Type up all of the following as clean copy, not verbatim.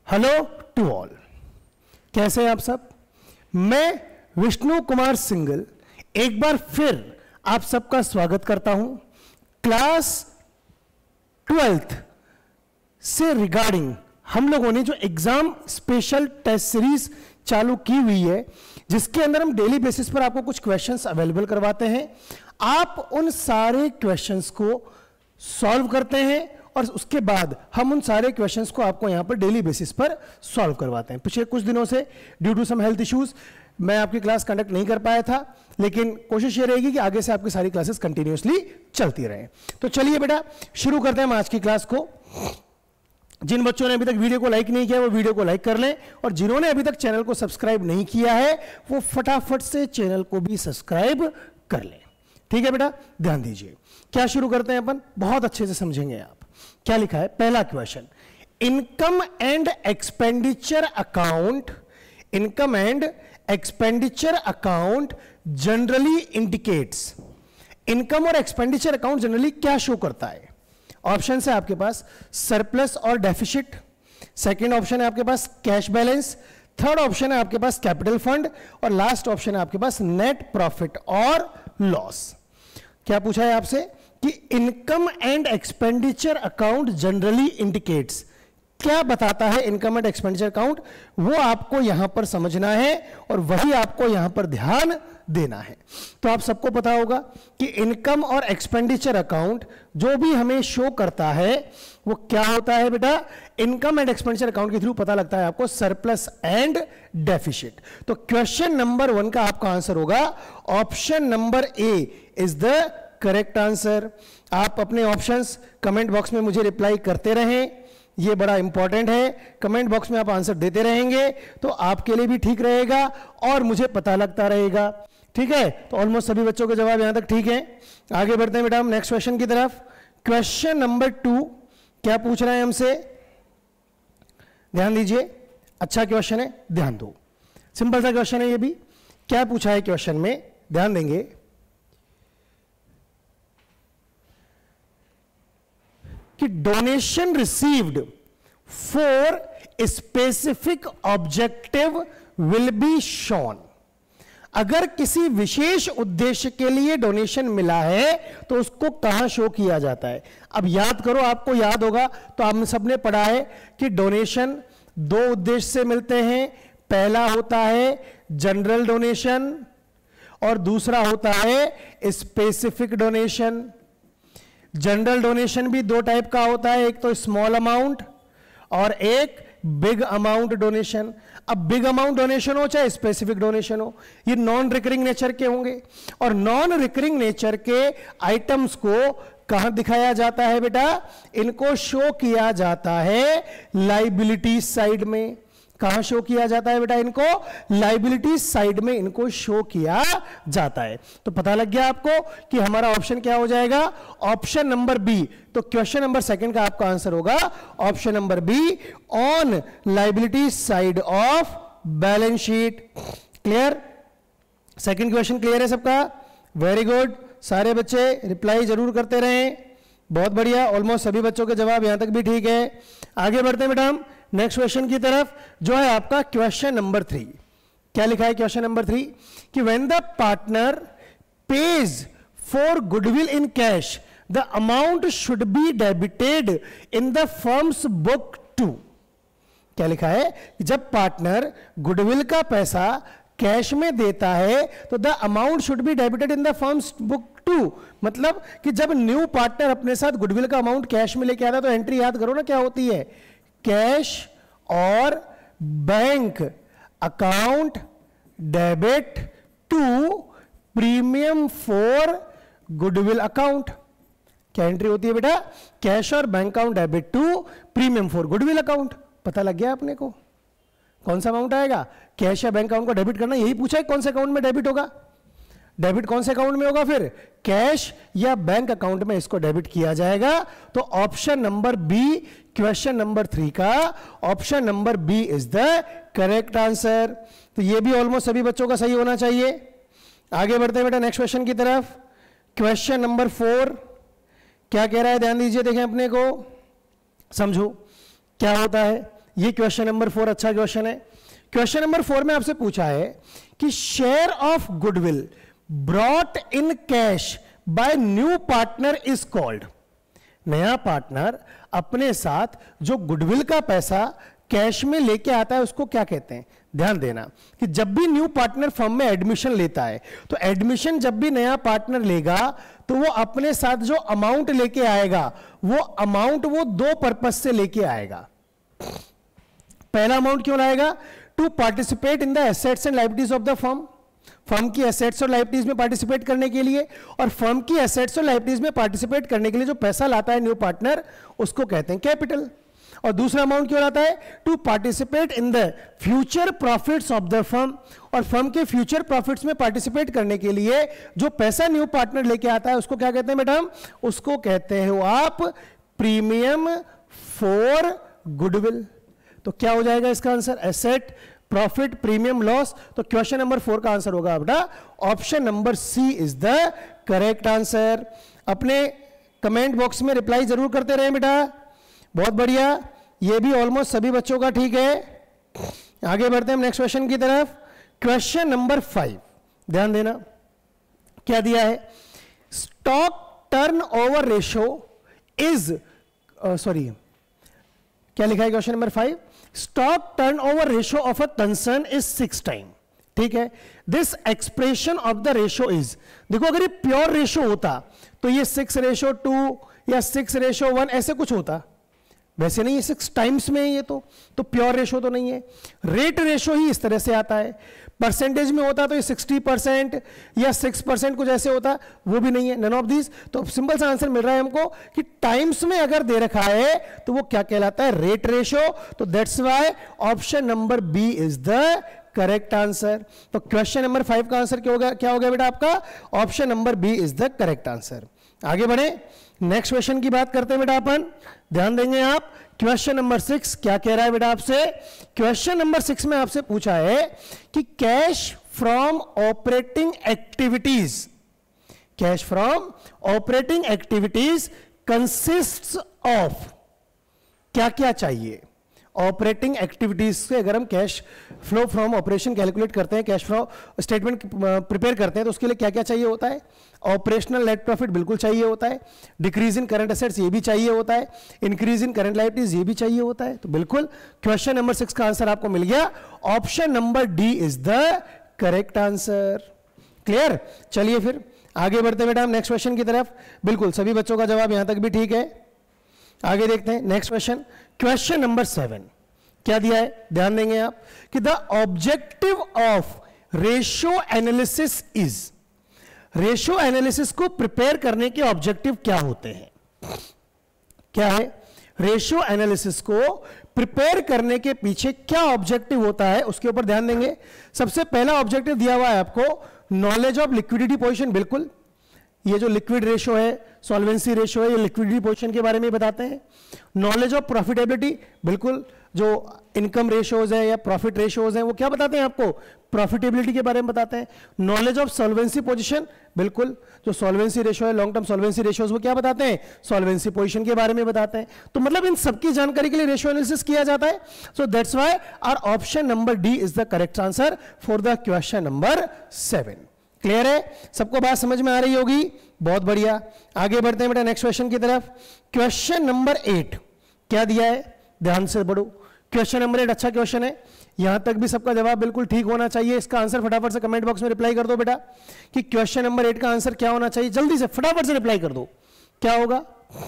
Hello to all, कैसे हैं आप सब। मैं विष्णु कुमार सिंगल एक बार फिर आप सबका स्वागत करता हूं क्लास 12th से रिगार्डिंग हम लोगों ने जो एग्जाम स्पेशल टेस्ट सीरीज चालू की हुई है, जिसके अंदर हम डेली बेसिस पर आपको कुछ क्वेश्चंस अवेलेबल करवाते हैं। आप उन सारे क्वेश्चंस को सॉल्व करते हैं और उसके बाद हम उन सारे क्वेश्चंस को आपको यहां पर डेली बेसिस पर सॉल्व करवाते हैं। पिछले कुछ दिनों से due to some health issues मैं आपकी क्लास कंडक्ट नहीं कर पाया था, लेकिन कोशिश ये रहेगी कि आगे से आपकी सारी क्लासेस कंटिन्यूअसली चलती रहे। तो चलिए बेटा शुरू करते हैं हम आज की क्लास को। जिन बच्चों ने अभी तक वीडियो को लाइक नहीं किया वो वीडियो को लाइक कर लें, और जिन्होंने अभी तक चैनल को सब्सक्राइब नहीं किया है वो फटाफट से चैनल को भी सब्सक्राइब कर लें। ठीक है बेटा, ध्यान दीजिए। क्या शुरू करते हैं अपन, बहुत अच्छे से समझेंगे आप। क्या लिखा है, पहला question, income and expenditure account, income and expenditure account generally indicates, income और एक्सपेंडिचर अकाउंट जनरली क्या शो करता है। ऑप्शन है आपके पास सरप्लस और डेफिसिट, सेकंड ऑप्शन है आपके पास कैश बैलेंस, थर्ड ऑप्शन है आपके पास कैपिटल फंड, और लास्ट ऑप्शन है आपके पास नेट प्रॉफिट और लॉस। क्या पूछा है आपसे कि income and expenditure account generally indicates, क्या बताता है इनकम एंड एक्सपेंडिचर अकाउंट, वो आपको यहां पर समझना है और वही आपको यहां पर ध्यान देना है। तो आप सबको पता होगा कि इनकम और एक्सपेंडिचर अकाउंट जो भी हमें शो करता है वो क्या होता है बेटा, इनकम एंड एक्सपेंडिचर अकाउंट के थ्रू पता लगता है आपको सरप्लस एंड डेफिसिट। तो क्वेश्चन नंबर 1 का आपका आंसर होगा option number A is the correct answer. आप अपने ऑप्शंस कमेंट बॉक्स में मुझे रिप्लाई करते रहें, ये बड़ा इंपॉर्टेंट है। कमेंट बॉक्स में आप आंसर देते रहेंगे तो आपके लिए भी ठीक रहेगा और मुझे पता लगता रहेगा। ठीक है, तो ऑलमोस्ट सभी बच्चों के जवाब यहां तक ठीक है। आगे बढ़ते हैं बेटा हम नेक्स्ट क्वेश्चन की तरफ। क्वेश्चन नंबर 2 क्या पूछ रहे हैं हमसे, ध्यान दीजिए। अच्छा क्वेश्चन है, ध्यान दो। सिंपल सा क्वेश्चन है ये भी। क्या पूछा है क्वेश्चन में, ध्यान देंगे। कि donation received for specific objective will be shown, अगर किसी विशेष उद्देश्य के लिए डोनेशन मिला है तो उसको कहां शो किया जाता है। अब याद करो, आपको याद होगा तो आप सबने पढ़ा है कि डोनेशन 2 उद्देश्य से मिलते हैं। पहला होता है जनरल डोनेशन और दूसरा होता है स्पेसिफिक डोनेशन। जनरल डोनेशन भी 2 टाइप का होता है, एक तो स्मॉल अमाउंट और एक बिग अमाउंट डोनेशन। अब बिग अमाउंट डोनेशन हो चाहे स्पेसिफिक डोनेशन हो, ये नॉन रिकरिंग नेचर के होंगे। और नॉन रिकरिंग नेचर के आइटम्स को कहां दिखाया जाता है बेटा, इनको शो किया जाता है लाइबिलिटी साइड में। कहां शो किया जाता है बेटा, इनको लाइबिलिटी साइड में इनको शो किया जाता है। तो पता लग गया आपको कि हमारा ऑप्शन क्या हो जाएगा, ऑप्शन नंबर बी। तो क्वेश्चन नंबर 2 का आपका आंसर होगा option number B, on liability side of balance sheet. Clear, second question clear है सबका, वेरी गुड। सारे बच्चे रिप्लाई जरूर करते रहें, बहुत बढ़िया। ऑलमोस्ट सभी बच्चों के जवाब यहां तक भी ठीक है। आगे बढ़ते हैं बेटा हम नेक्स्ट क्वेश्चन की तरफ, जो है आपका क्वेश्चन नंबर 3। क्या लिखा है क्वेश्चन नंबर 3 कि when the partner pays for goodwill in cash the amount should be debited in the firm's book to. क्या लिखा है कि जब पार्टनर गुडविल का पैसा कैश में देता है तो the amount should be debited in the firm's book to, मतलब कि जब न्यू पार्टनर अपने साथ गुडविल का अमाउंट कैश में लेके आता है तो एंट्री याद करो ना क्या होती है, कैश और bank account debit to premium for goodwill account. क्या एंट्री होती है बेटा, कैश और bank account debit to premium for goodwill account. पता लग गया अपने को कौन सा अमाउंट आएगा, कैश या बैंक अकाउंट को डेबिट करना। यही पूछा है कौन से अकाउंट में डेबिट होगा, डेबिट कौन से अकाउंट में होगा, फिर कैश या बैंक अकाउंट में इसको डेबिट किया जाएगा। तो option number B question number 3 का option number B is the correct answer. तो ये भी ऑलमोस्ट सभी बच्चों का सही होना चाहिए। आगे बढ़ते हैं बेटा नेक्स्ट क्वेश्चन की तरफ। क्वेश्चन नंबर 4 क्या कह रहा है, ध्यान दीजिए, देखें अपने को, समझो क्या होता है। ये क्वेश्चन नंबर 4 अच्छा क्वेश्चन है। क्वेश्चन नंबर 4 में आपसे पूछा है कि share of goodwill brought in cash by new partner is called. नया पार्टनर अपने साथ जो गुडविल का पैसा कैश में लेके आता है उसको क्या कहते हैं? ध्यान देना कि जब भी न्यू पार्टनर फर्म में एडमिशन लेता है तो एडमिशन जब भी नया पार्टनर लेगा तो वो अपने साथ जो अमाउंट लेके आएगा वो अमाउंट वो दो पर्पज से लेके आएगा। पहला अमाउंट क्यों लाएगा? To participate in the assets and liabilities of the firm, firm की एसेट्स और लायबिलिटीज में पार्टिसिपेट करने के लिए, और फर्म की एसेट्स और लायबिलिटीज में पार्टिसिपेट करने के लिए जो पैसा लाता है न्यू पार्टनर उसको कहते हैं कैपिटल। और दूसरा अमाउंट क्यों लाता है? To participate in the future profits of the firm, और फर्म के फ्यूचर प्रॉफिट्स में पार्टिसिपेट करने के लिए जो पैसा न्यू पार्टनर लेके आता है उसको क्या कहते हैं मैडम? उसको कहते हो आप प्रीमियम फॉर गुडविल। तो क्या हो जाएगा इसका answer? Asset, profit, premium, loss. तो क्वेश्चन नंबर 4 का आंसर होगा बेटा option number C is the correct answer. अपने कमेंट बॉक्स में रिप्लाई जरूर करते रहे बेटा, बहुत बढ़िया। ये भी ऑलमोस्ट सभी बच्चों का ठीक है। आगे बढ़ते हैं नेक्स्ट क्वेश्चन की तरफ। क्वेश्चन नंबर 5 ध्यान देना, क्या दिया है? Stock turn over ratio is क्या लिखा है question number 5? Stock turn over ratio of a concern is 6 time. ठीक है, this expression of the ratio is, देखो अगर ये प्योर रेशो होता तो ये 6:2 या 6:1 ऐसे कुछ होता, वैसे नहीं, ये 6 टाइम्स में है ये तो प्योर रेशो तो नहीं है। रेट रेशो ही इस तरह से आता है। परसेंटेज में होता तो ये 60% या 6% कुछ ऐसे होता, वो भी नहीं है, नन ऑफ दीज। तो सिंपल सा आंसर मिल रहा है हमको कि टाइम्स में अगर दे रखा है तो वो क्या कहलाता है? Rate ratio. तो that's why option number B is the correct answer. तो क्वेश्चन नंबर 5 का आंसर क्या हो गया बेटा आपका? Option number B is the correct answer. आगे बढ़े, नेक्स्ट क्वेश्चन की बात करते हैं बेटा अपन, ध्यान देंगे आप। क्वेश्चन नंबर 6 क्या कह रहा है बेटा आपसे? क्वेश्चन नंबर 6 में आपसे पूछा है कि cash from operating activities, cash from operating activities consists of, क्या क्या चाहिए? ऑपरेटिंग एक्टिविटीज से अगर हम cash flow from operation calculate करते हैं, कैश फ्लो स्टेटमेंट प्रिपेयर करते हैं तो उसके लिए क्या क्या चाहिए होता है? ऑपरेशनल नेट प्रॉफिट बिल्कुल चाहिए होता है, डिक्रीज इन करंट एसेट्स ये भी चाहिए होता है, इंक्रीज इन करंट लायबिलिटीज ये भी चाहिए होता है। तो बिल्कुल क्वेश्चन नंबर 6 का आंसर आपको मिल गया, option number D is the correct answer. Clear? चलिए फिर आगे बढ़ते बेटा हम नेक्स्ट क्वेश्चन की तरफ। बिल्कुल सभी बच्चों का जवाब यहां तक भी ठीक है। आगे देखते हैं नेक्स्ट क्वेश्चन, क्वेश्चन नंबर 7 क्या दिया है? ध्यान देंगे आप कि the objective of ratio analysis is, ratio analysis को प्रिपेयर करने के ऑब्जेक्टिव क्या होते हैं? क्या है? रेशियो एनालिसिस को प्रिपेयर करने के पीछे क्या ऑब्जेक्टिव होता है उसके ऊपर ध्यान देंगे। सबसे पहला ऑब्जेक्टिव दिया हुआ है आपको नॉलेज ऑफ लिक्विडिटी पोजीशन। बिल्कुल, ये जो लिक्विड रेशो है, सॉल्वेंसी रेशो है, ये लिक्विडिटी पोजीशन के बारे में बताते हैं। नॉलेज ऑफ प्रॉफिटेबिलिटी, बिल्कुल जो इनकम रेशोज है या प्रॉफिट रेशोज हैं वो क्या बताते हैं आपको? प्रॉफिटेबिलिटी के बारे में बताते हैं। नॉलेज ऑफ सॉल्वेंसी पोजीशन, बिल्कुल जो सॉल्वेंसी रेशो है, लॉन्ग टर्म सॉल्वेंसी रेशोज वो क्या बताते हैं? सॉल्वेंसी पोजीशन के बारे में बताते हैं। तो मतलब इन सबकी जानकारी के लिए रेशियो एनालिसिस किया जाता है। So that's why our option number D is the correct answer for the question number 7। Clear है? सबको बात समझ में आ रही होगी? बहुत बढ़िया। आगे बढ़ते हैं बेटा नेक्स्ट क्वेश्चन की तरफ। क्वेश्चन नंबर 8 क्या दिया है? ध्यान से पढ़ो। क्वेश्चन नंबर 8 अच्छा क्वेश्चन है, यहां तक भी सबका जवाब बिल्कुल ठीक होना चाहिए। इसका आंसर फटाफट से कमेंट बॉक्स में रिप्लाई कर दो बेटा कि क्वेश्चन नंबर 8 का आंसर क्या होना चाहिए। जल्दी से फटाफट से रिप्लाई कर दो, क्या होगा?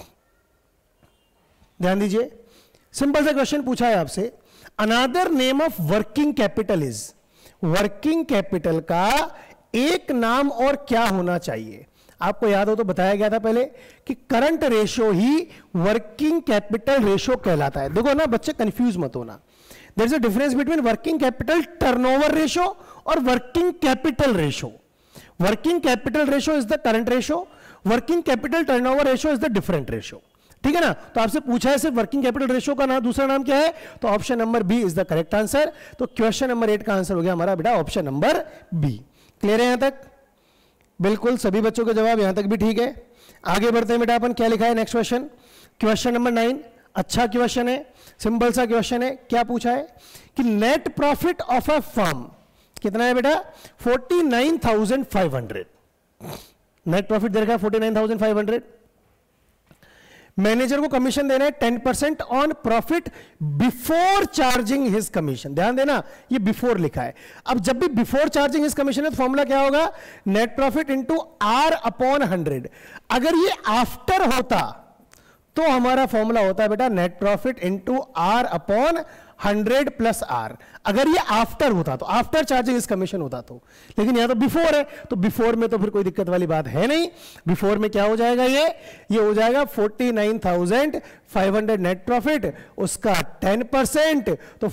ध्यान दीजिए, सिंपल सा क्वेश्चन पूछा है आपसे, another name of working capital is, working capital का एक नाम और क्या होना चाहिए? आपको याद हो तो बताया गया था पहले कि करंट रेशो ही वर्किंग कैपिटल रेशो कहलाता है। देखो ना बच्चे कंफ्यूज मत होना, there is a difference between working capital turnover ratio और working capital ratio. Working capital ratio is the current ratio, working capital turnover ratio is the different ratio. ठीक है ना? तो आपसे पूछा है सिर्फ वर्किंग कैपिटल रेशो का नाम, दूसरा नाम क्या है? तो option number B is the correct answer. तो क्वेश्चन नंबर 8 का आंसर हो गया हमारा बेटा ऑप्शन नंबर बी। क्लियर है यहां तक? बिल्कुल सभी बच्चों का जवाब यहां तक भी ठीक है। आगे बढ़ते हैं बेटा अपन, क्या लिखा है नेक्स्ट क्वेश्चन? क्वेश्चन नंबर 9 अच्छा क्वेश्चन है, सिंपल सा क्वेश्चन है। क्या पूछा है कि net profit of a firm कितना है बेटा 49,500। नेट प्रॉफिट दे रखा है 49,500। मैनेजर को कमीशन देना है 10% on profit before charging his commission. ध्यान देना ये बिफोर लिखा है। अब जब भी बिफोर चार्जिंग हिज कमीशन है तो फॉर्मूला क्या होगा, net profit into R upon 100। अगर ये आफ्टर होता तो हमारा फॉर्मूला होता है बेटा net profit into R upon 100 plus R. अगर ये आफ्टर होता तो आफ्टर चार्जिंग इस कमीशन होता तो, लेकिन यहां तो बिफोर है, तो बिफोर में तो फिर कोई दिक्कत वाली बात है नहीं। बिफोर में क्या हो जाएगा, ये हो जाएगा 49,500 नेट प्रॉफिट, उसका 10% तो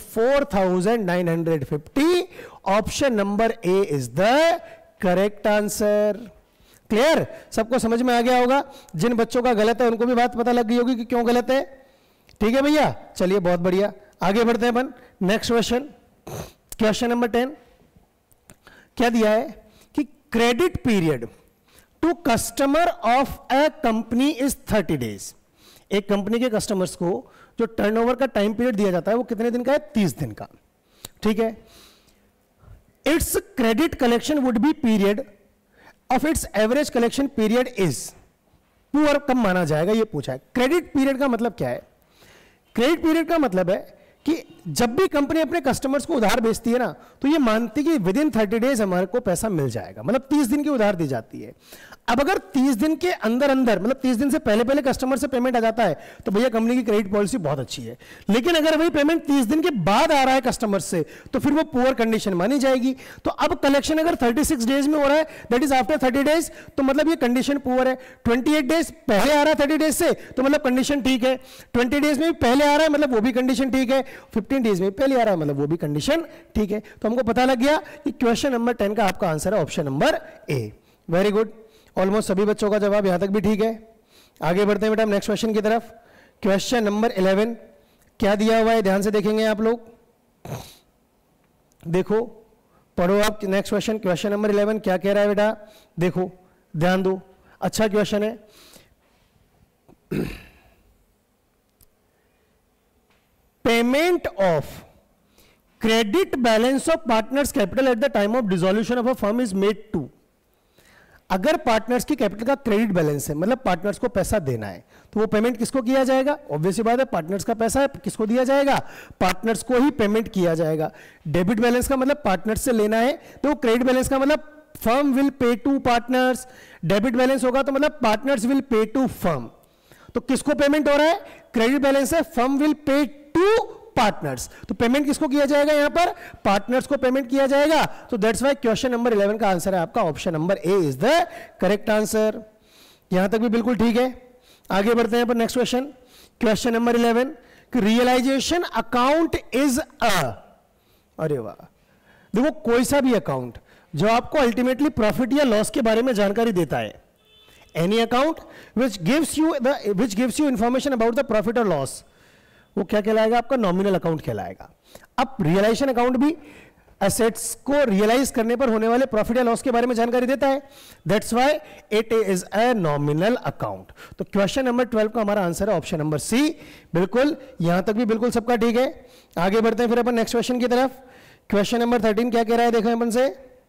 4,950। Option number A is the correct answer. Clear, सबको समझ में आ गया होगा। जिन बच्चों का गलत है उनको भी बात पता लग गई होगी कि क्यों गलत है। ठीक है भैया, चलिए बहुत बढ़िया, आगे बढ़ते हैं अपन। नेक्स्ट क्वेश्चन, क्वेश्चन नंबर 10 क्या दिया है कि credit period to customer of a company is 30 days. एक कंपनी के कस्टमर्स को जो टर्नओवर का टाइम पीरियड दिया जाता है वो कितने दिन का है, 30 दिन का। ठीक है, its credit collection would be period of its average collection period is, poor कब माना जाएगा ये पूछा है। क्रेडिट पीरियड का मतलब क्या है, क्रेडिट पीरियड का मतलब है कि जब भी कंपनी अपने कस्टमर्स को उधार बेचती है ना तो ये मानती है कि विद इन 30 डेज हमारे को पैसा मिल जाएगा, मतलब 30 दिन की उधार दी जाती है। अब अगर 30 दिन के अंदर अंदर मतलब 30 दिन से पहले कस्टमर से पेमेंट आ जाता है तो भैया कंपनी की क्रेडिट पॉलिसी बहुत अच्छी है। लेकिन अगर वही पेमेंट 30 दिन के बाद आ रहा है कस्टमर से तो फिर वो पुअर कंडीशन मानी जाएगी। तो अब कलेक्शन अगर 36 डेज में हो रहा है, दैट इज आफ्टर 30 डेज, तो मतलब ये कंडीशन पुअर है। 28 डेज पहले आ रहा है 30 डेज से तो मतलब कंडीशन ठीक है। 20 डेज में भी पहले आ रहा है मतलब वो भी कंडीशन ठीक है। 15 डेज में पहले आ रहा है मतलब वो भी कंडीशन ठीक है। तो हमको पता लग गया कि क्वेश्चन नंबर 10 का आपका आंसर है option number A. Very good, almost सभी बच्चों का जवाब यहां तक भी ठीक है। आगे बढ़ते हैं बेटा नेक्स्ट क्वेश्चन की तरफ। क्वेश्चन नंबर 11 क्या दिया हुआ है, ध्यान से देखेंगे आप लोग, देखो पढ़ो आप नेक्स्ट क्वेश्चन। क्वेश्चन नंबर 11 क्या कह रहा है बेटा, देखो ध्यान दो, अच्छा क्वेश्चन है। Payment of credit balance of partners capital at the time of dissolution of a firm is made to. अगर पार्टनर्स की कैपिटल का क्रेडिट बैलेंस है मतलब पार्टनर्स को पैसा देना है तो वो पेमेंट किसको किया जाएगा, ऑब्वियसली बात है पार्टनर्स का पैसा है किसको दिया जाएगा, पार्टनर्स को ही पेमेंट किया जाएगा। डेबिट बैलेंस का मतलब पार्टनर्स से लेना है तो क्रेडिट बैलेंस का मतलब firm will pay to partners. Debit balance होगा तो मतलब partners will pay to firm. तो किसको पेमेंट हो रहा है, क्रेडिट बैलेंस है, firm will pay to partners, तो पेमेंट किसको किया जाएगा, यहां पर पार्टनर्स को पेमेंट किया जाएगा। तो दैट्स व्हाई क्वेश्चन नंबर 11 का आंसर है आपका option number A is the correct answer. यहां तक भी बिल्कुल ठीक है। आगे बढ़ते हैं पर नेक्स्ट क्वेश्चन, क्वेश्चन नंबर 11 कि रियलाइजेशन अकाउंट इज अ, अरे वाह, देखो कोई सा भी अकाउंट जो आपको अल्टीमेटली प्रॉफिट या लॉस के बारे में जानकारी देता है, any account which gives you information about the profit और लॉस, वो क्या कहलाएगा, आपका नॉमिनल अकाउंट कहलाएगा। अब रियलाइजेशन अकाउंट भी एसेट्स को रियलाइज करने पर होने वाले प्रॉफिट या लॉस के बारे में जानकारी देता है, that's why it is a nominal account. तो क्वेश्चन नंबर 12 का हमारा आंसर है ऑप्शन नंबर सी। बिल्कुल, यहां तक भी बिल्कुल सबका ठीक है। आगे बढ़ते हैं फिर अपन नेक्स्ट क्वेश्चन की तरफ। क्वेश्चन नंबर 13 क्या कह रहा है, देखो अपन से,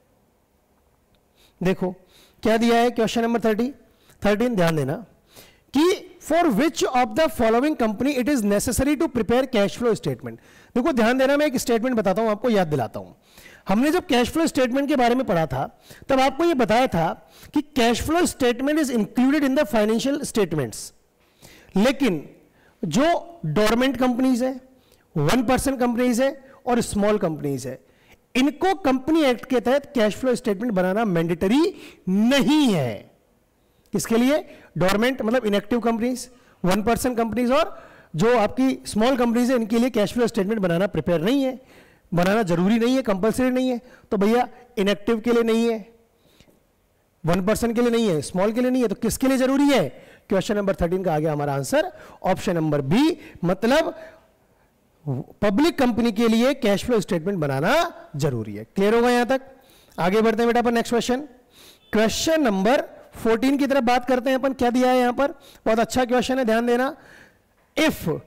देखो क्या दिया है क्वेश्चन नंबर 13, ध्यान देना कि for which of the following company it is necessary to prepare cash flow statement. देखो ध्यान देना, मैं एक स्टेटमेंट बताता हूं आपको, याद दिलाता हूं। हमने जब कैश फ्लो स्टेटमेंट के बारे में पढ़ा था तब आपको यह बताया था कि cash flow statement is included in the financial statements. लेकिन जो डोरमेंट कंपनीज है, 1% कंपनीज है और स्मॉल कंपनीज है, इनको कंपनी एक्ट के तहत कैश फ्लो स्टेटमेंट बनाना मैंडेटरी नहीं है। इसके लिए डोरमेंट मतलब इनएक्टिव कंपनीज, 1% कंपनीज और जो आपकी स्मॉल कंपनीज है, इनके लिए कैश फ्लो स्टेटमेंट बनाना प्रिपेयर नहीं है, बनाना जरूरी नहीं है, कंपलसरी नहीं है। तो भैया इनएक्टिव के लिए नहीं है, 1% के लिए नहीं है, स्मॉल के लिए नहीं है, तो किसके लिए जरूरी है, क्वेश्चन नंबर 13 का आ गया हमारा आंसर ऑप्शन नंबर बी, मतलब पब्लिक कंपनी के लिए कैश फ्लो स्टेटमेंट बनाना जरूरी है। क्लियर होगा यहां तक। आगे बढ़ते हैं बेटा अपन नेक्स्ट क्वेश्चन, क्वेश्चन नंबर 14 की तरफ बात करते हैं अपन। क्या दिया है यहां पर, बहुत अच्छा क्वेश्चन है, ध्यान देना। If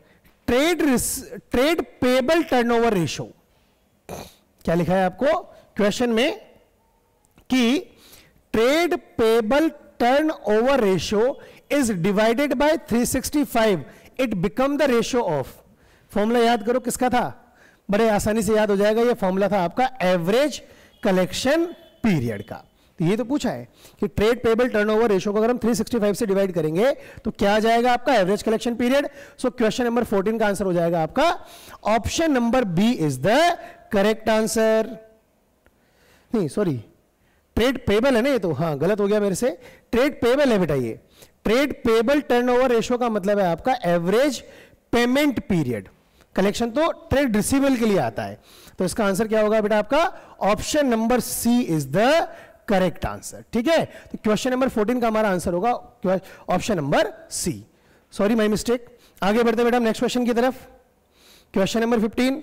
trade payable turnover ratio, क्या लिखा है आपको क्वेश्चन में कि trade payable turnover ratio is divided by 365, it become the ratio of. Formula याद करो किसका था, बड़े आसानी से याद हो जाएगा, ये फॉर्मूला था आपका एवरेज कलेक्शन पीरियड का। तो ये तो पूछा है कि ट्रेड पेबल टर्नओवर रेशो को अगर हम 365 से डिवाइड करेंगे तो क्या आ जाएगा आपका average collection period. So question number 14 का आंसर हो जाएगा आपका option number B is the correct answer. नहीं सॉरी, ट्रेड पेबल है ना ये तो, हाँ गलत हो गया मेरे से, ट्रेड पेबल है बेटा ये। ट्रेड पेबल टर्नओवर रेशो का मतलब है आपका एवरेज पेमेंट पीरियड, कलेक्शन तो ट्रेड रिसीवेबल के लिए आता है। तो इसका आंसर क्या होगा बेटा आपका option number C is the correct answer. ठीक है, तो क्वेश्चन नंबर 14 का हमारा आंसर होगा option number C. Sorry my mistake. आगे बढ़ते बेटा नेक्स्ट क्वेश्चन की तरफ। क्वेश्चन नंबर 15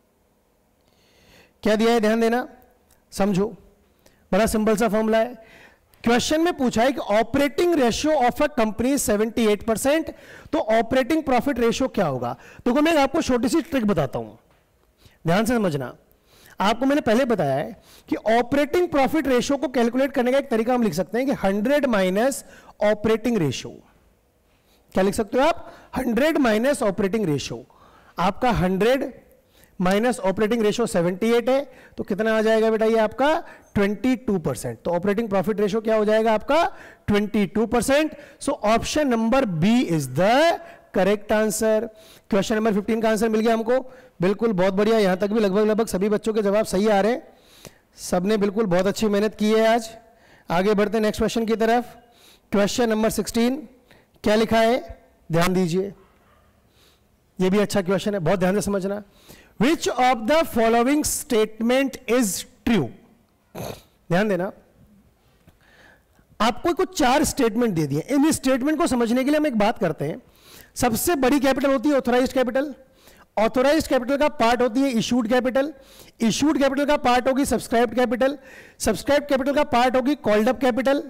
क्या दिया है, ध्यान देना, समझो, बड़ा सिंपल सा फॉर्मूला है। क्वेश्चन में पूछा है कि operating ratio of a company 78%, तो ऑपरेटिंग प्रॉफिट रेशियो क्या होगा। तो मैं आपको छोटी सी ट्रिक बताता हूं, ध्यान से समझना। आपको मैंने पहले बताया है कि ऑपरेटिंग प्रॉफिट रेशियो को कैलकुलेट करने का एक तरीका हम लिख सकते हैं कि 100 माइनस ऑपरेटिंग रेशियो। क्या लिख सकते हो आप, 100 माइनस ऑपरेटिंग रेशियो। आपका 100 माइनस ऑपरेटिंग रेशियो 78 है, तो कितना आ जाएगा बेटा ये आपका 22%। तो ऑपरेटिंग प्रॉफिट रेशियो क्या हो जाएगा आपका 22%। So option number B is the correct answer. Question number 15 का आंसर मिल गया हमको, बिल्कुल बहुत बढ़िया। यहां तक भी लगभग सभी बच्चों के जवाब सही आ रहे हैं, सबने बिल्कुल बहुत अच्छी मेहनत की है आज। आगे बढ़ते हैं नेक्स्ट क्वेश्चन की तरफ। क्वेश्चन नंबर 16 क्या लिखा है, ध्यान दीजिए, ये भी अच्छा क्वेश्चन है, बहुत ध्यान से समझना। Which of the following statement is true? ध्यान देना, आपको कुछ 4 स्टेटमेंट दे दिए। इन स्टेटमेंट को समझने के लिए हम एक बात करते हैं। सबसे बड़ी कैपिटल होती है ऑथोराइज्ड कैपिटल, ऑथोराइज्ड कैपिटल का पार्ट होती है इशूड कैपिटल, इशूड कैपिटल का पार्ट होगी सब्सक्राइब्ड कैपिटल, सब्सक्राइब्ड कैपिटल का पार्ट होगी कॉल्ड अप कैपिटल,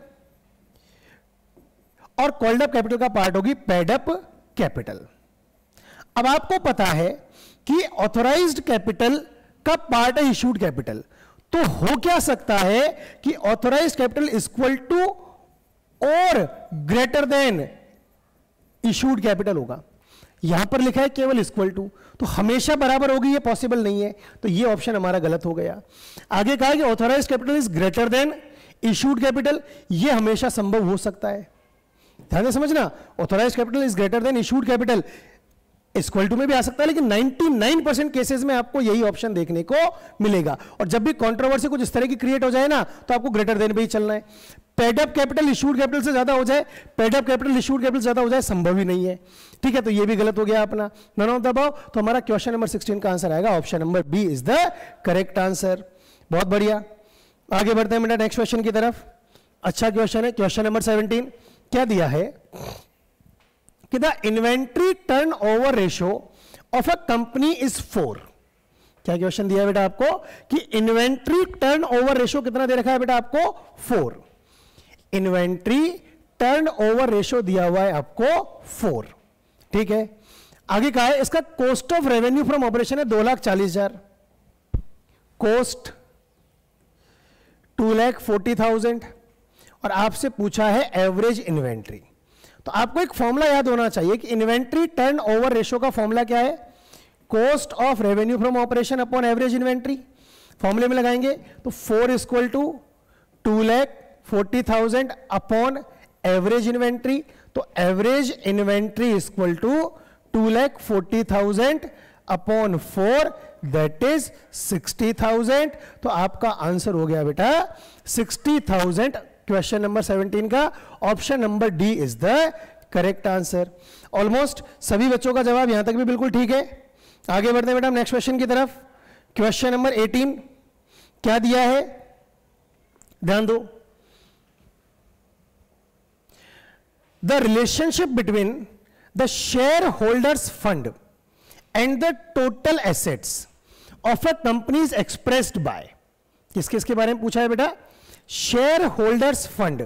और कॉल्ड अप कैपिटल का पार्ट होगी पेड अप कैपिटल। अब आपको पता है कि ऑथोराइज्ड कैपिटल का पार्ट है इशूड कैपिटल, तो हो क्या सकता है कि ऑथोराइज्ड कैपिटल इक्वल टू और ग्रेटर देन इशूड कैपिटल होगा। यहां पर लिखा है केवल इक्वल टू, तो हमेशा बराबर होगी, ये पॉसिबल नहीं है, तो ये ऑप्शन हमारा गलत हो गया। आगे कहा कि authorised capital is greater than issued capital, ये हमेशा संभव हो सकता है। ध्यान से समझना, authorised capital is greater than issued capital equal to में भी आ सकता है, लेकिन 99% केसेस में आपको यही ऑप्शन देखने को मिलेगा। और जब भी कंट्रोवर्सी कुछ इस तरह की क्रिएट हो जाए ना, तो आपको ग्रेटर देन पे ही चलना है। Paid up capital issued capital से ज्यादा हो जाए, paid up capital issued capital ज्यादा हो जाए, संभव ही नहीं है। ठीक है, तो ये भी गलत हो गया अपना, नन ऑफ द अबव। तो हमारा क्वेश्चन नंबर 16 का आंसर आएगा option number B is the correct answer. बहुत बढ़िया, आगे बढ़ते हैं बेटा नेक्स्ट क्वेश्चन की तरफ। अच्छा क्वेश्चन है, क्वेश्चन नंबर 17 क्या दिया है कि the inventory turnover ratio of a company is 4। क्या क्वेश्चन दिया है बेटा आपको कि इन्वेंट्री टर्न ओवर रेशियो कितना दे रखा है बेटा आपको 4। इन्वेंट्री टर्न ओवर रेशियो दिया हुआ है आपको 4। ठीक है, आगे कहा है इसका cost of revenue from operation है 2,40,000, कॉस्ट 2,40,000, और आपसे पूछा है एवरेज इन्वेंट्री। तो आपको एक फॉर्मूला याद होना चाहिए कि इन्वेंट्री टर्न ओवर रेशियो का फॉर्मूला क्या है, cost of revenue from operation upon average inventory. फॉर्मूले में लगाएंगे तो 4 equal to 2,40,000 upon average inventory, तो average inventory equal to 2,40,000 upon 4, that is 60,000। तो आपका आंसर हो गया बेटा 60,000। क्वेश्चन नंबर 17 का option number D is the correct answer. Almost सभी बच्चों का जवाब यहां तक भी बिल्कुल ठीक है। आगे बढ़ते हैं बेटा नेक्स्ट क्वेश्चन की तरफ। क्वेश्चन नंबर 18 क्या दिया है, ध्यान दो। The relationship between the shareholders fund and the total assets of a company is expressed by, किस किस के बारे में पूछा है बेटा, shareholders fund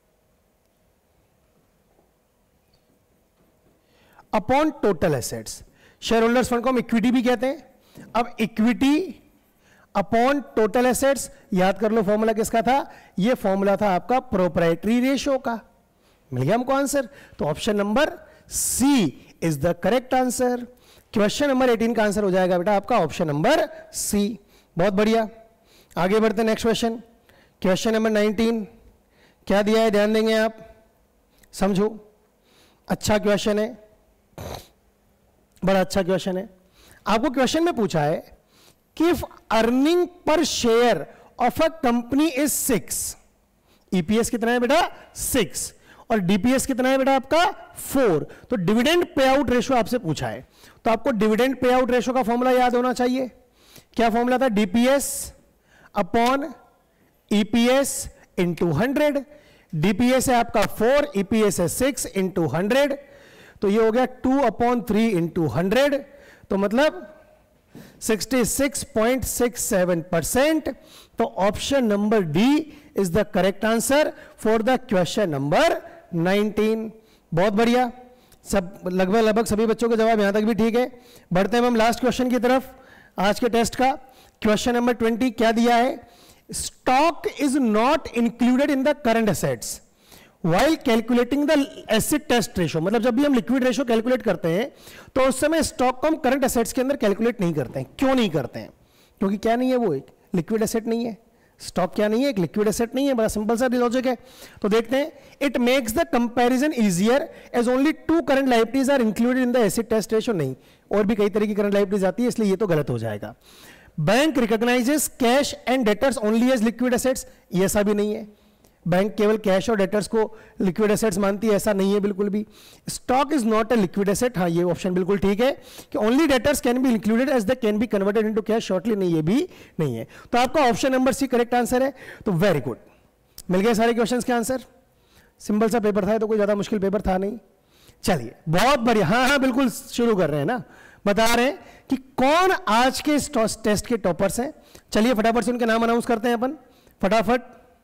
upon total assets. Shareholders fund को हम इक्विटी भी कहते हैं। अब इक्विटी अपॉन टोटल एसेट्स, याद कर लो फॉर्मूला किसका था, ये फॉर्मूला था आपका प्रोप्राइटरी रेशियो का। मिल गया हमको आंसर। तो option number C is the correct answer. Question number 18 का आंसर हो जाएगा बेटा आपका ऑप्शन नंबर सी। बहुत बढ़िया, आगे बढ़ते हैं नेक्स्ट क्वेश्चन। क्वेश्चन नंबर 19 क्या दिया है, ध्यान देंगे आप, समझो। अच्छा क्वेश्चन है, बड़ा अच्छा क्वेश्चन है। आपको क्वेश्चन में पूछा है कि if earning per share of a company is 6, EPS कितना है बेटा 6, और डीपीएस कितना है बेटा आपका 4, तो डिविडेंड पे आउट रेशियो आपसे पूछा है। तो आपको डिविडेंड पे आउट रेशियो का फॉर्मूला याद होना चाहिए। क्या फॉर्मूला था, DPS upon EPS into 100। DPS है आपका 4, ईपीएस है 6 इंटू 100, तो ये हो गया 2/3 इंटू 100, तो मतलब 66.67%। तो option number D is the correct answer for the question number 19। बहुत बढ़िया, सब लगभग सभी बच्चों के जवाब यहां तक भी ठीक है। बढ़ते हैं हम लास्ट क्वेश्चन की तरफ आज के टेस्ट का। क्वेश्चन नंबर 20 क्या दिया है, stock is not included in the current assets while calculating the acid test ratio. मतलब जब भी हम लिक्विड रेशो कैलकुलेट करते हैं तो उस समय स्टॉक को हम करंट एसेट्स के अंदर कैलकुलेट नहीं करते हैं। क्यों नहीं करते हैं, क्योंकि क्या नहीं है, वो एक लिक्विड एसेट नहीं है। स्टॉक क्या नहीं है, एक लिक्विड एसेट नहीं है। बड़ा सिंपल सा लॉजिक है। तो देखते हैं, it makes the comparison easier as only 2 current liabilities are included in the acid test ratio. नहीं, और भी कई तरह की करंट लायबिलिटीज आती है, इसलिए ये तो गलत हो जाएगा। Bank recognises cash and debtors only as liquid assets, ये ऐसा भी नहीं है। बैंक केवल कैश और डेटर्स को लिक्विड एसेट्स मानती है, ऐसा नहीं है बिल्कुल भी। Stock is not a liquid asset, हाँ ये ऑप्शन बिल्कुल ठीक है कि only debtors can be included as they can be converted into cash shortly, नहीं ये भी नहीं है। तो आपका option number C correct answer है। तो वेरी गुड, मिल गए सारे क्वेश्चंस के आंसर। सिंपल सा पेपर था, तो कोई ज्यादा मुश्किल पेपर था नहीं। चलिए बहुत बढ़िया, हाँ बिल्कुल शुरू कर रहे हैं ना, बता रहे हैं कि कौन आज के इस टेस्ट के टॉपर्स हैं। चलिए फटाफट से उनके नाम अनाउंस करते हैं अपन, फटाफट।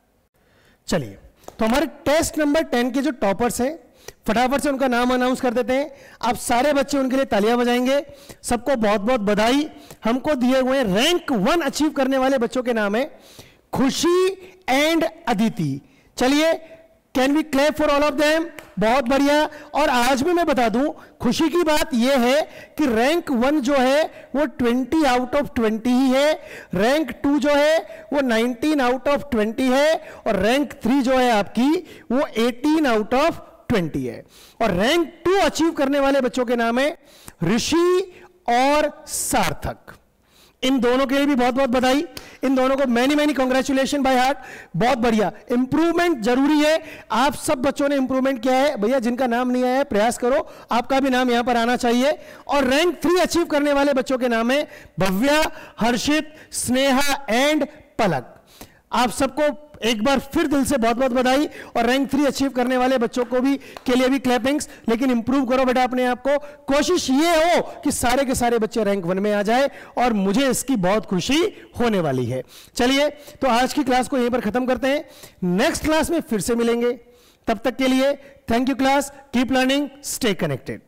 चलिए, तो हमारे टेस्ट नंबर 10 के जो टॉपर्स हैं, फटाफट से उनका नाम अनाउंस कर देते हैं। आप सारे बच्चे उनके लिए तालियां बजाएंगे। सबको बहुत बहुत बधाई। हमको दिए हुए रैंक 1 अचीव करने वाले बच्चों के नाम है खुशी एंड अदिति। चलिए, can we clap for all of them. बहुत बढ़िया। और आज भी मैं बता दूं, खुशी की बात यह है कि रैंक 1 जो है वो 20 आउट ऑफ 20 ही है, रैंक 2 जो है वो 19 आउट ऑफ 20 है, और रैंक 3 जो है आपकी वो 18 आउट ऑफ 20 है। और रैंक 2 अचीव करने वाले बच्चों के नाम है ऋषि और सार्थक। इन दोनों के लिए भी बहुत बहुत बधाई। इन दोनों को many many congratulation by heart. बहुत बढ़िया। इंप्रूवमेंट जरूरी है, आप सब बच्चों ने इंप्रूवमेंट किया है। भैया जिनका नाम नहीं आया है प्रयास करो, आपका भी नाम यहां पर आना चाहिए। और रैंक 3 अचीव करने वाले बच्चों के नाम है भव्या, हर्षित, स्नेहा एंड पलक। आप सबको एक बार फिर दिल से बहुत बहुत बधाई। और रैंक 3 अचीव करने वाले बच्चों को भी के लिए भी क्लैपिंग्स। लेकिन इंप्रूव करो बेटा अपने आप को। कोशिश ये हो कि सारे के सारे बच्चे रैंक 1 में आ जाए, और मुझे इसकी बहुत खुशी होने वाली है। चलिए, तो आज की क्लास को यहीं पर खत्म करते हैं। नेक्स्ट क्लास में फिर से मिलेंगे। तब तक के लिए thank you class. Keep learning, stay connected.